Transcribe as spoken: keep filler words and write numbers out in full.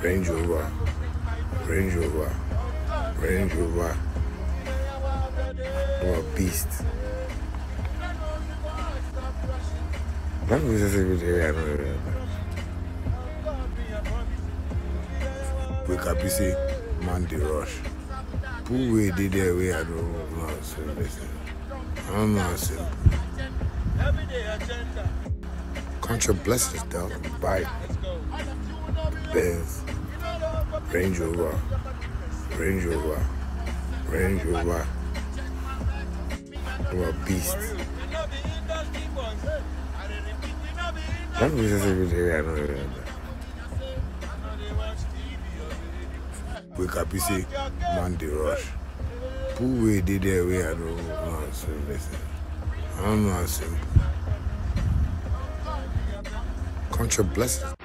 Range Rover, Range Rover, Range Rover. I'm a beast. That was just every day I know. Wake up, you see, man, the rush. Who way did there? Way I don't know how to listen. I don't know how to. Count your blessings down. Bike, Benz, Range Rover, Range Rover, Range Rover. I'm a beast. That was just every day I know. Wake up, you see, man, the rush. Who way did there? Way I don't know how to listen. I don't know how to. Count your blessings.